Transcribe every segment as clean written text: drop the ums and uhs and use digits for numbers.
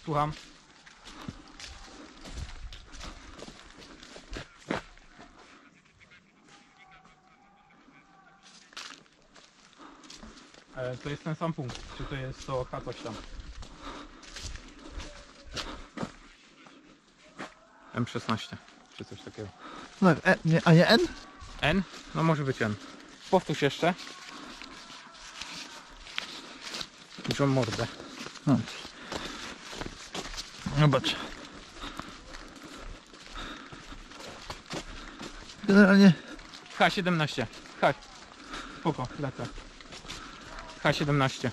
Słucham. To jest ten sam punkt, czy to jest to H coś tam? M16, czy coś takiego. No, a nie N? N? No może być N. Powtórz jeszcze. Dużą mordę. No. Zobacz. Generalnie H17. H. Spoko, lecę. H17.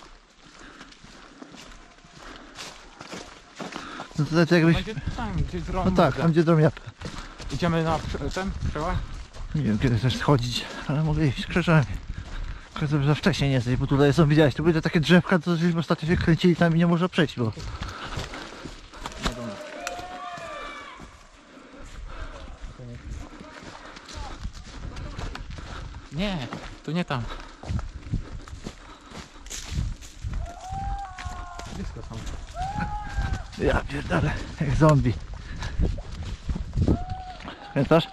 no to tak jakbyś... Będzie tam, gdzie dron. No tak, tam gdzie dromiapę. Idziemy na ten przełaj? Nie wiem kiedy chcesz schodzić, ale mogę iść krzyżami. Tylko za wcześnie nie jesteś, bo tutaj są, widziałeś, tu były takie drzewka, to żeśmy ostatnio się kręcili tam i nie można przejść, bo... Nie, to nie tam. Blisko są. Ja pierdolę, jak zombie. Pamiętasz?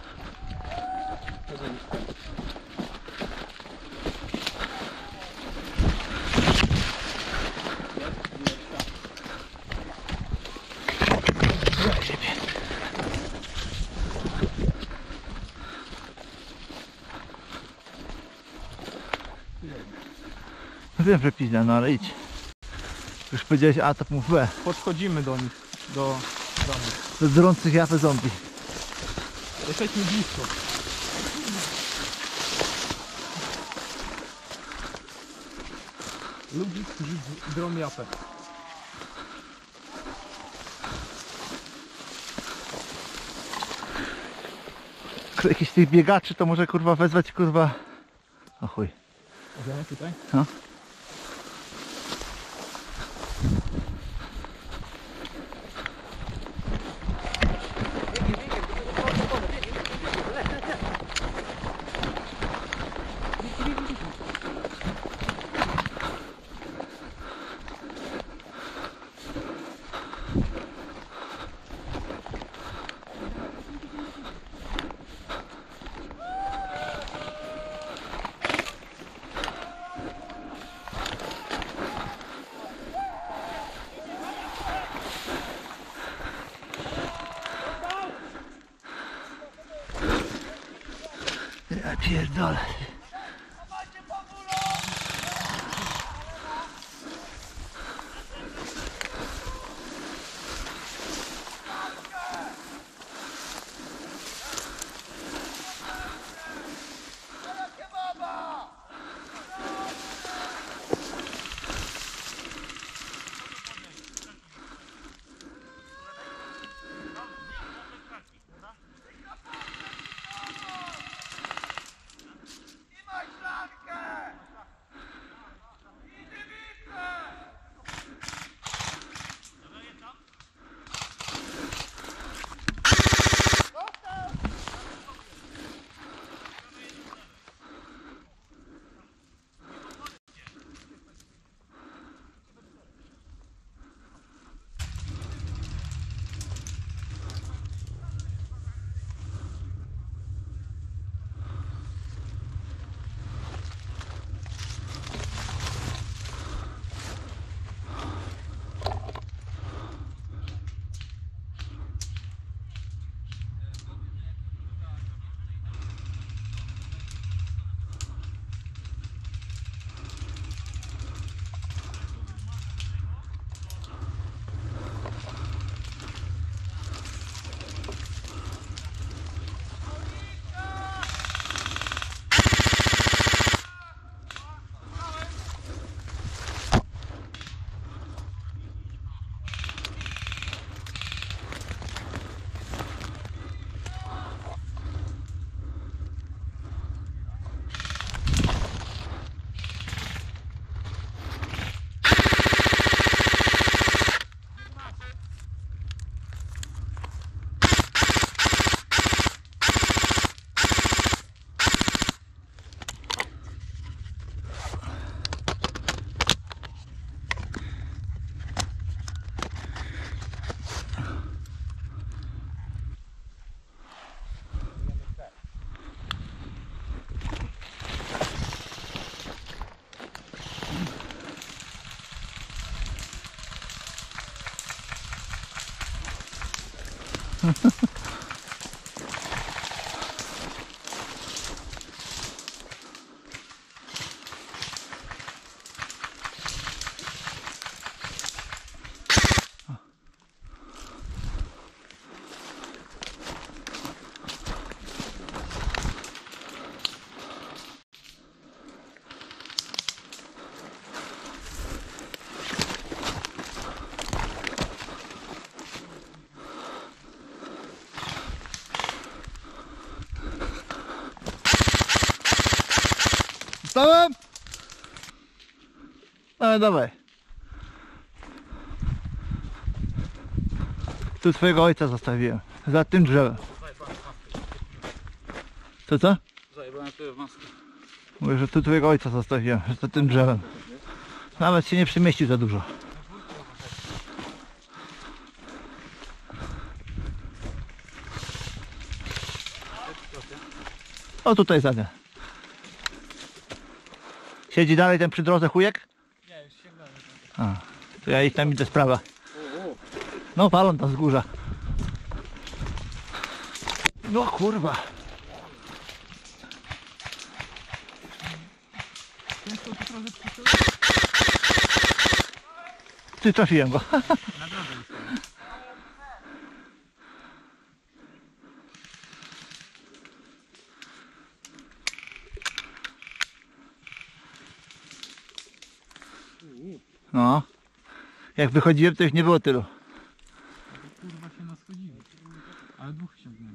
No wiem, że pizda, no ale idź. Już powiedziałeś A, to mów B. Podchodzimy do nich, do domu. Do drących japę zombie. Jesteśmy blisko. Ludzi, którzy drą japę. Jakiś z tych biegaczy to może kurwa wezwać kurwa... O chuj. Możemy tutaj? No. Ja pierdolę. Stałem? No dawaj. Tu twojego ojca zostawiłem. Za tym drzewem. Co? Zajebałem sobie w maskę. Mówię, że tu twojego ojca zostawiłem. Za tym drzewem. Nawet się nie przemieścił za dużo. O tutaj za nie. Siedzi dalej ten przy drodze chujek? Nie, już sięgnąłem. A, to ja ich tam idę sprawa. No palą tam z górza. No kurwa. Ty trafiłem go. Na drodze już. No. Jak wychodziłem, to ich nie było tylu. Kurwa się naschodziły. Ale dwóch ściągnąłem.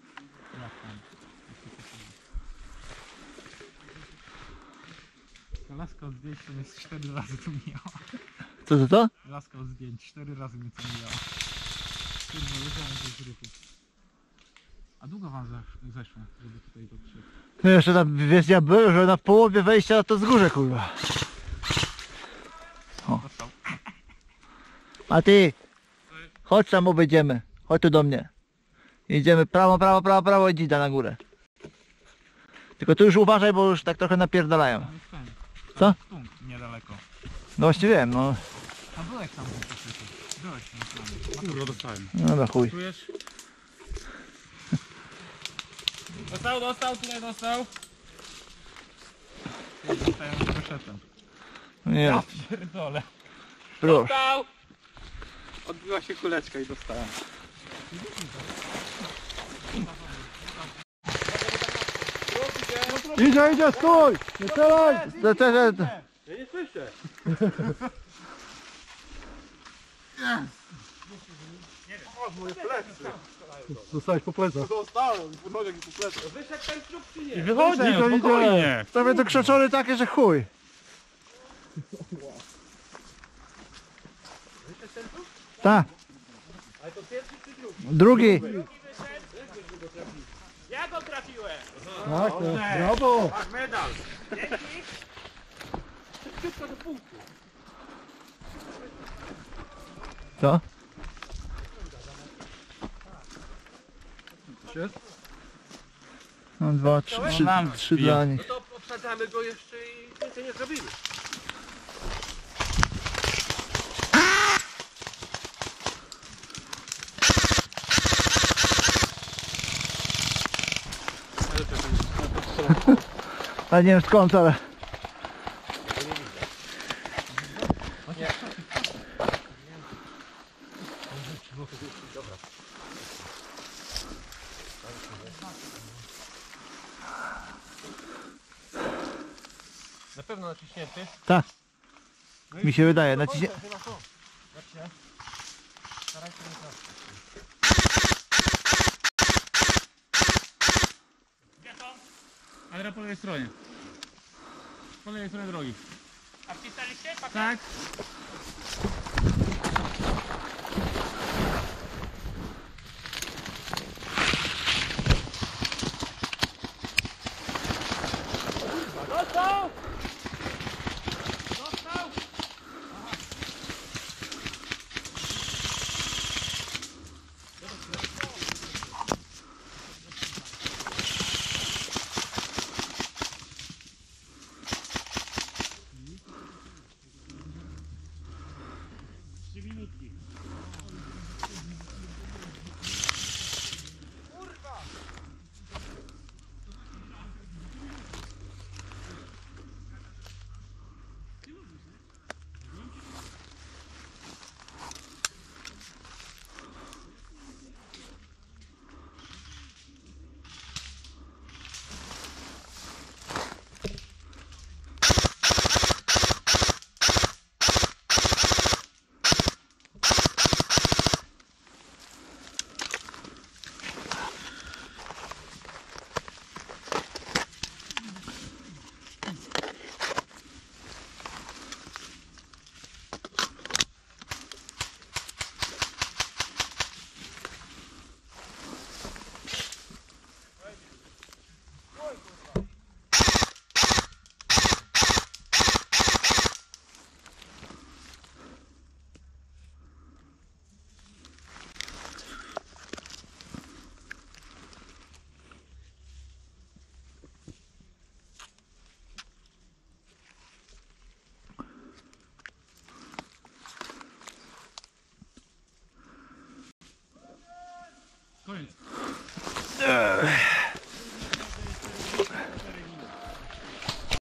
Ta laska od zdjęć to mnie 4 razy tu mijała. Co? Laska od zdjęć 4 razy mnie tu mijała. Kurwa, wiedziałem, że jest ruchu. A długo wam zeszło, żeby tutaj dotrzeć? No jeszcze tam ja byłem, że na połowie wejścia na to wzgórze, kurwa. Dostał. A ty, chodź tam obejdziemy. Chodź tu do mnie. Idziemy prawo, idź na górę. Tylko tu już uważaj, bo już tak trochę napierdalają. Tam jest ten. Co? Stung niedaleko. No właśnie wiem, no. A byłeś tam po prostu. Byłeś tam. Kurwa, dostałem. No dobra, chuj. Czujesz? Dostał, tutaj dostał. Dostałem z koszetem. Nie, Pierdolę. proszę. Dostał! Odbiła się kuleczka i dostałem. Idzie, stój! Nie strzelaj! Ja nie słyszę. Zostałeś po plecach. Dostałem, podnożek i po plecach. Wyszedł ten trup czy nie? I wychodzi, to idzie. Prawie to krzeczory takie, że chuj. Tak. Ale to pierwszy czy drugi? Drugi. Ja go trafiłem! Tak, brawo. Tak, medal! Co? No, 2, 3 dla nich. No to obsadzamy go jeszcze i więcej nie zrobimy. Ale nie wiem skąd, ale... Na pewno naciśnięty. Tak. Mi się wydaje, naciśnie... Ale po lewej stronie. Po lewej stronie drogi. A wpisaliście? Tak.